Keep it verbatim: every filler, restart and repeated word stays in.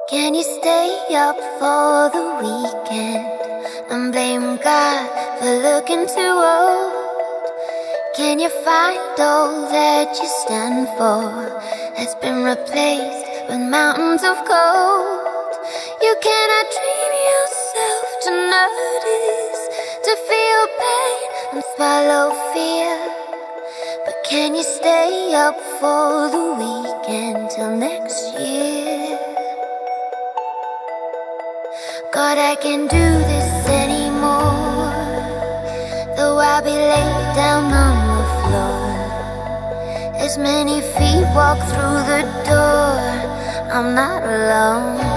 Can you stay up for the weekend and blame God for looking too old? Can you find all that you stand for has been replaced with mountains of gold? You cannot dream yourself to notice, to feel pain and swallow fear. But can you stay up for the weekend till next year? God, I can't do this anymore, though I'll be laid down on the floor. As many feet walk through the door, I'm not alone.